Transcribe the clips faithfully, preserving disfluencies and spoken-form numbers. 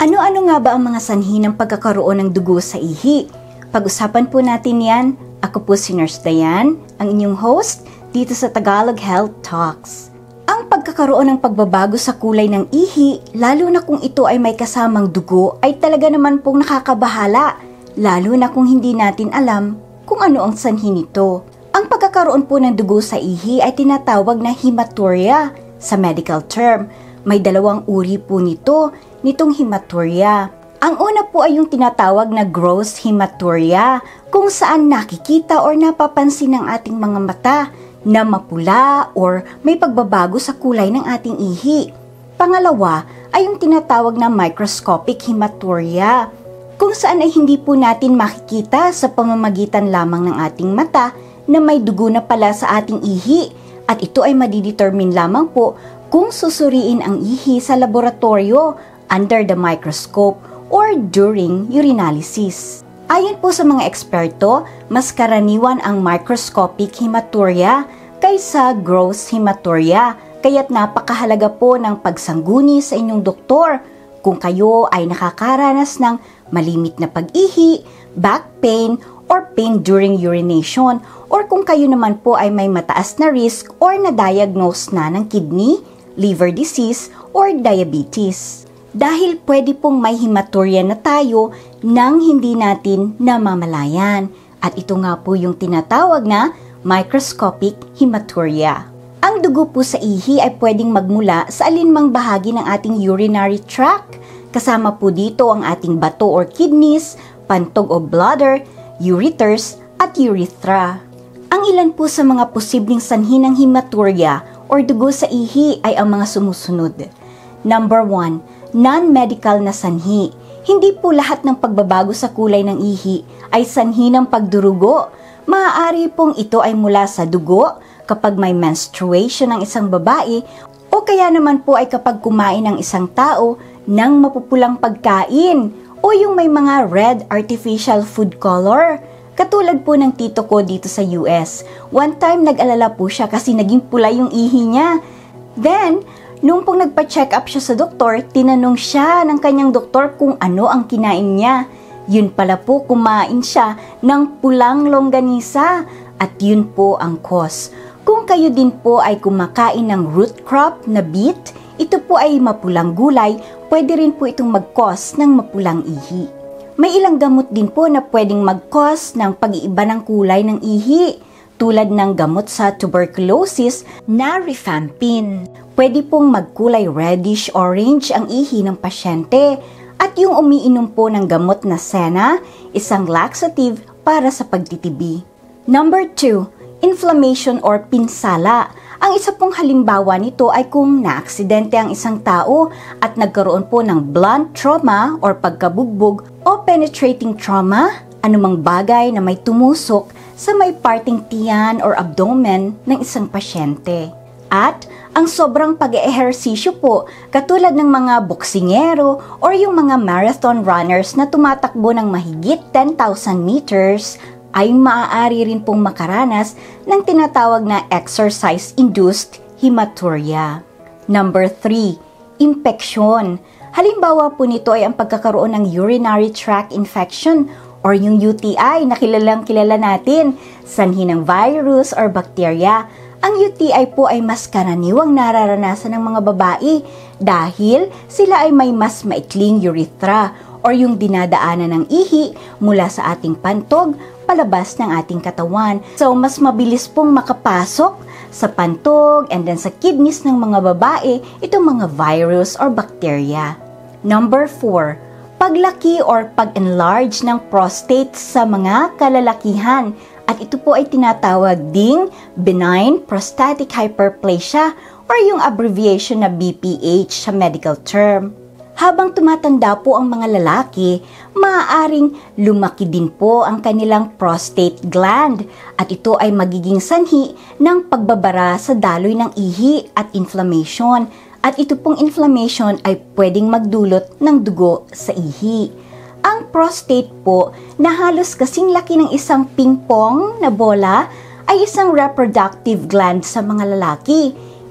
Ano-ano nga ba ang mga sanhi ng pagkakaroon ng dugo sa ihi? Pag-usapan po natin yan. Ako po si Nurse Dayan, ang inyong host dito sa Tagalog Health Talks. Ang pagkakaroon ng pagbabago sa kulay ng ihi, lalo na kung ito ay may kasamang dugo, ay talaga naman pong nakakabahala, lalo na kung hindi natin alam kung ano ang sanhi nito. Ang pagkakaroon po ng dugo sa ihi ay tinatawag na hematuria sa medical term. May dalawang uri po nito, nitong hematuria. Ang una po ay yung tinatawag na gross hematuria, kung saan nakikita or napapansin ng ating mga mata na mapula or may pagbabago sa kulay ng ating ihi. Pangalawa ay yung tinatawag na microscopic hematuria, kung saan ay hindi po natin makikita sa pamamagitan lamang ng ating mata na may dugo na pala sa ating ihi, at ito ay madidetermine lamang po kung susuriin ang ihi sa laboratorio under the microscope or during urinalysis. Ayon po sa mga eksperto, mas karaniwan ang microscopic hematuria kaysa gross hematuria, kaya't napakahalaga po ng pagsangguni sa inyong doktor kung kayo ay nakakaranas ng malimit na pag-ihi, back pain, or pain during urination, or kung kayo naman po ay may mataas na risk or na-diagnose na ng kidney, liver disease, or diabetes. Dahil pwede pong may hematuria na tayo nang hindi natin namamalayan. At ito nga po yung tinatawag na microscopic hematuria. Ang dugo po sa ihi ay pwedeng magmula sa alinmang bahagi ng ating urinary tract. Kasama po dito ang ating bato or kidneys, pantog o bladder, ureters, at urethra. Ang ilan po sa mga posibleng sanhi ng hematuria or dugo sa ihi ay ang mga sumusunod. Number one, non-medical na sanhi. Hindi po lahat ng pagbabago sa kulay ng ihi ay sanhi ng pagdurugo. Maaari pong ito ay mula sa dugo kapag may menstruation ng isang babae, o kaya naman po ay kapag kumain ng isang tao ng mapupulang pagkain o yung may mga red artificial food color. Katulad po ng tito ko dito sa U S. One time nag-alala po siya kasi naging pula yung ihi niya. Then, nung pong nagpa-check up siya sa doktor, tinanong siya ng kanyang doktor kung ano ang kinain niya. Yun pala po, kumain siya ng pulang longganisa at yun po ang cause. Kung kayo din po ay kumakain ng root crop na beet, ito po ay mapulang gulay, pwede rin po itong mag-cause ng mapulang ihi. May ilang gamot din po na pwedeng mag-cause ng pag-iiba ng kulay ng ihi, tulad ng gamot sa tuberculosis na rifampin. Pwede pong magkulay reddish-orange ang ihi ng pasyente, at yung umiinom po ng gamot na Senna, isang laxative para sa pagtitibi. Number two, inflammation or pinsala. Ang isa pong halimbawa nito ay kung naaksidente ang isang tao at nagkaroon po ng blunt trauma or pagkabugbog o penetrating trauma, anumang bagay na may tumusok sa may parting tiyan or abdomen ng isang pasyente. At ang sobrang pag-eehersisyo po, katulad ng mga boksingero or yung mga marathon runners na tumatakbo ng mahigit ten thousand meters, ay maaari rin pong makaranas ng tinatawag na exercise-induced hematuria. Number three, impeksyon. Halimbawa po nito ay ang pagkakaroon ng urinary tract infection or yung U T I na kilalang kilala natin, sanhi ng virus or bacteria. Ang U T I po ay mas karaniwang nararanasan ng mga babae dahil sila ay may mas maikling urethra or yung dinadaanan ng ihi mula sa ating pantog palabas ng ating katawan. So, mas mabilis pong makapasok sa pantog and then sa kidneys ng mga babae itong mga virus or bacteria. Number four, paglaki or pag-enlarge ng prostate sa mga kalalakihan. At ito po ay tinatawag ding benign prostatic hyperplasia or yung abbreviation na B P H sa medical term. Habang tumatanda po ang mga lalaki, maaaring lumaki din po ang kanilang prostate gland at ito ay magiging sanhi ng pagbabara sa daloy ng ihi at inflammation. At ito pong inflammation ay pwedeng magdulot ng dugo sa ihi. Ang prostate po na halos kasing laki ng isang ping-pong na bola ay isang reproductive gland sa mga lalaki.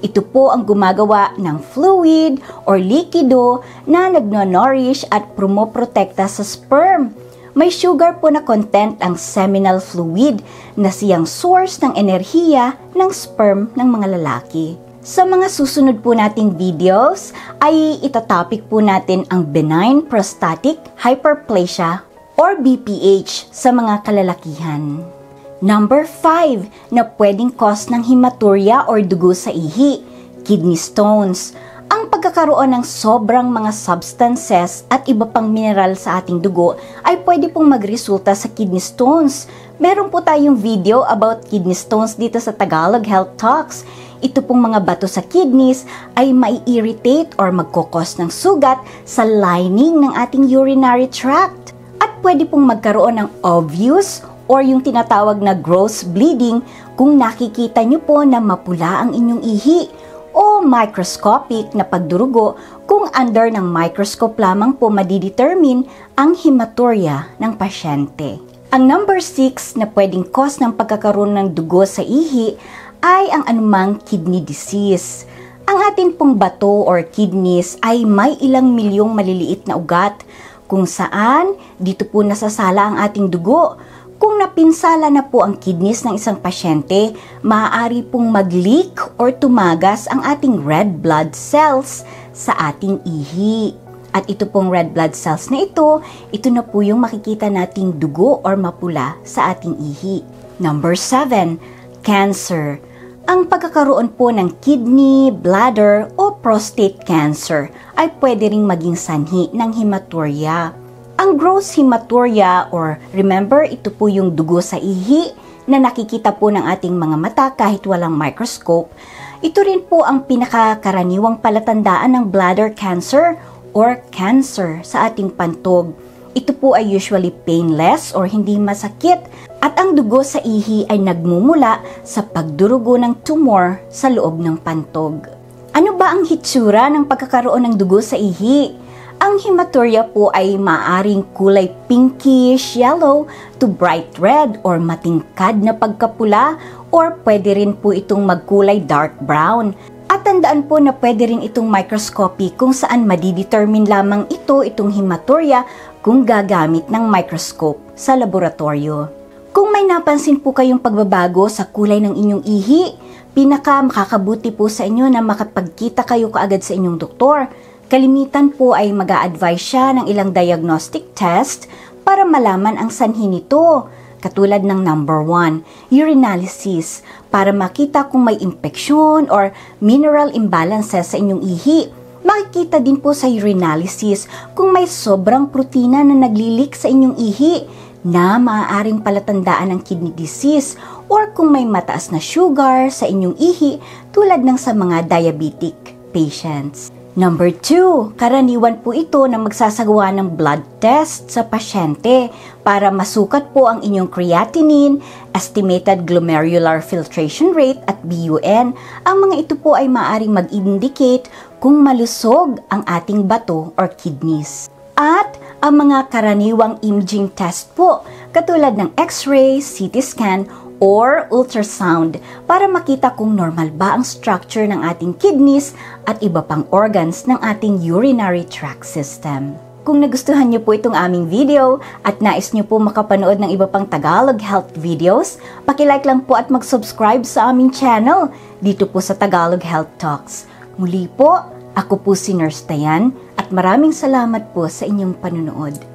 Ito po ang gumagawa ng fluid or likido na nagno-nourish at promoprotekta sa sperm. May sugar po na content ang seminal fluid na siyang source ng enerhiya ng sperm ng mga lalaki. Sa mga susunod po nating videos ay itatopic po natin ang benign prostatic hyperplasia or B P H sa mga kalalakihan. Number five na pwedeng cause ng hematuria or dugo sa ihi, kidney stones. Ang pagkakaroon ng sobrang mga substances at iba pang mineral sa ating dugo ay pwede pong magresulta sa kidney stones. Meron po tayong video about kidney stones dito sa Tagalog Health Talks. Ito pong mga bato sa kidneys ay mai-irritate or magkokos ng sugat sa lining ng ating urinary tract. At pwede pong magkaroon ng obvious or yung tinatawag na gross bleeding kung nakikita nyo po na mapula ang inyong ihi, o microscopic na pagdurugo kung under ng microscope lamang po madidetermine ang hematuria ng pasyente. Ang number six na pwedeng cause ng pagkakaroon ng dugo sa ihi ay ang anumang kidney disease. Ang atin pong bato or kidneys ay may ilang milyong maliliit na ugat kung saan dito po nasasala ang ating dugo. Kung napinsala na po ang kidneys ng isang pasyente, maaari pong mag-leak or tumagas ang ating red blood cells sa ating ihi. At ito pong red blood cells na ito, ito na po yung makikita nating dugo or mapula sa ating ihi. Number seven, cancer. Ang pagkakaroon po ng kidney, bladder o prostate cancer ay pwede ring maging sanhi ng hematuria. Ang gross hematuria or remember, ito po yung dugo sa ihi na nakikita po ng ating mga mata kahit walang microscope. Ito rin po ang pinakakaraniwang palatandaan ng bladder cancer or cancer sa ating pantog. Ito po ay usually painless or hindi masakit at ang dugo sa ihi ay nagmumula sa pagdurugo ng tumor sa loob ng pantog. Ano ba ang hitsura ng pagkakaroon ng dugo sa ihi? Ang hematuria po ay maaaring kulay pinkish yellow to bright red or matingkad na pagkapula or pwede rin po itong magkulay dark brown. At tandaan po na pwede rin itong microscopy kung saan madidetermine lamang ito, itong hematuria, kung gagamit ng microscope sa laboratorio. Kung may napansin po kayong pagbabago sa kulay ng inyong ihi, pinaka makakabuti po sa inyo na makapagkita kayo kaagad sa inyong doktor. Kalimitan po ay mag-a-advise siya ng ilang diagnostic test para malaman ang sanhi nito. Katulad ng number one, urinalysis, para makita kung may infeksyon or mineral imbalances sa inyong ihi. Makikita din po sa urinalysis kung may sobrang protina na naglilik sa inyong ihi na maaaring palatandaan ng kidney disease or kung may mataas na sugar sa inyong ihi tulad ng sa mga diabetic patients. Number two, karaniwan po ito na magsasagawa ng blood test sa pasyente para masukat po ang inyong creatinine, estimated glomerular filtration rate at B U N. Ang mga ito po ay maaaring mag-indicate kung malusog ang ating bato or kidneys. At ang mga karaniwang imaging test po katulad ng X-ray, C T scan, or ultrasound para makita kung normal ba ang structure ng ating kidneys at iba pang organs ng ating urinary tract system. Kung nagustuhan niyo po itong aming video at nais niyo po makapanood ng iba pang Tagalog health videos, paki-like lang po at mag-subscribe sa aming channel dito po sa Tagalog Health Talks. Muli po, ako po si Nurse Dayan at maraming salamat po sa inyong panunood.